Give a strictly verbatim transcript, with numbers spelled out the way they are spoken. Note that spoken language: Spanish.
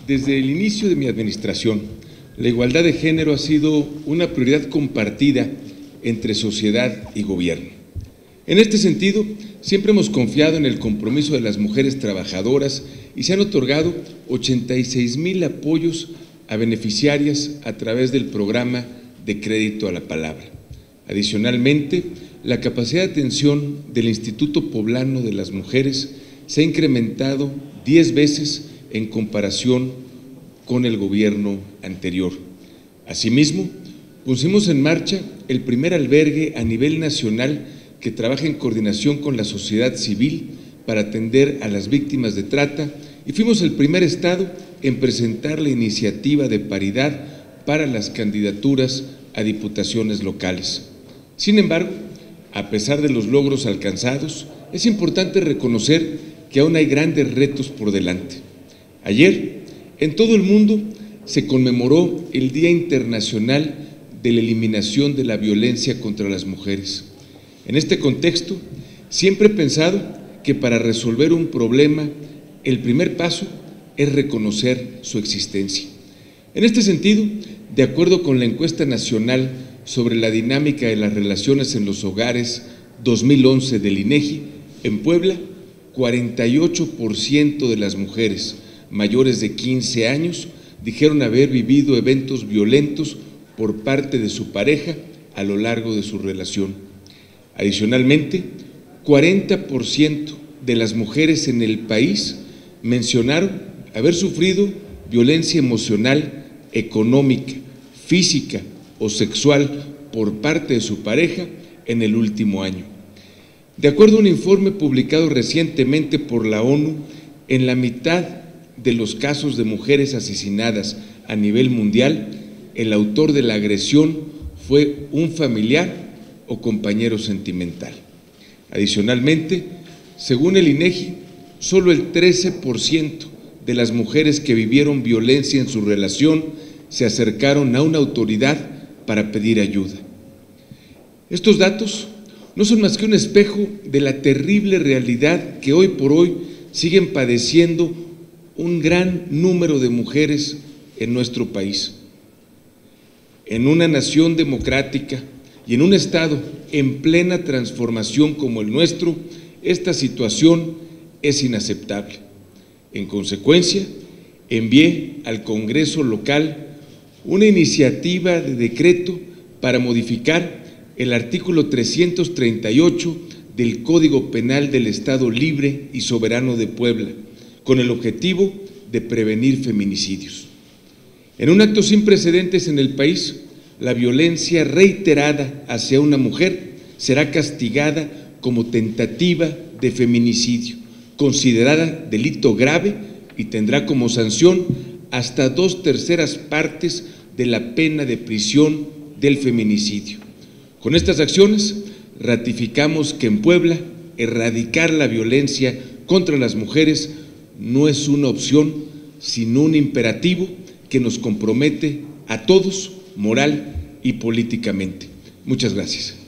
Desde el inicio de mi administración, la igualdad de género ha sido una prioridad compartida entre sociedad y gobierno. En este sentido, siempre hemos confiado en el compromiso de las mujeres trabajadoras y se han otorgado ochenta y seis mil apoyos a beneficiarias a través del programa de crédito a la palabra. Adicionalmente, la capacidad de atención del Instituto Poblano de las Mujeres se ha incrementado diez veces en comparación con el gobierno anterior. Asimismo, pusimos en marcha el primer albergue a nivel nacional que trabaja en coordinación con la sociedad civil para atender a las víctimas de trata y fuimos el primer estado en presentar la iniciativa de paridad para las candidaturas a diputaciones locales. Sin embargo, a pesar de los logros alcanzados, es importante reconocer que aún hay grandes retos por delante. Ayer, en todo el mundo, se conmemoró el Día Internacional de la Eliminación de la Violencia contra las Mujeres. En este contexto, siempre he pensado que para resolver un problema, el primer paso es reconocer su existencia. En este sentido, de acuerdo con la encuesta nacional sobre la dinámica de las relaciones en los hogares dos mil once del INEGI, en Puebla, cuarenta y ocho por ciento de las mujeres mayores de quince años dijeron haber vivido eventos violentos por parte de su pareja a lo largo de su relación. Adicionalmente, cuarenta por ciento de las mujeres en el país mencionaron haber sufrido violencia emocional, económica, física o sexual por parte de su pareja en el último año. De acuerdo a un informe publicado recientemente por la ONU, en la mitad de los casos de mujeres asesinadas a nivel mundial, el autor de la agresión fue un familiar o compañero sentimental. Adicionalmente, según el INEGI, solo el trece por ciento de las mujeres que vivieron violencia en su relación se acercaron a una autoridad para pedir ayuda. Estos datos no son más que un espejo de la terrible realidad que hoy por hoy siguen padeciendo un gran número de mujeres en nuestro país. En una nación democrática y en un estado en plena transformación como el nuestro, esta situación es inaceptable. En consecuencia, envié al Congreso local una iniciativa de decreto para modificar el artículo trescientos treinta y ocho del Código Penal del Estado Libre y Soberano de Puebla, con el objetivo de prevenir feminicidios. En un acto sin precedentes en el país, la violencia reiterada hacia una mujer será castigada como tentativa de feminicidio, considerada delito grave y tendrá como sanción hasta dos terceras partes de la pena de prisión del feminicidio. Con estas acciones ratificamos que en Puebla erradicar la violencia contra las mujeres no es una opción, sino un imperativo que nos compromete a todos moral y políticamente. Muchas gracias.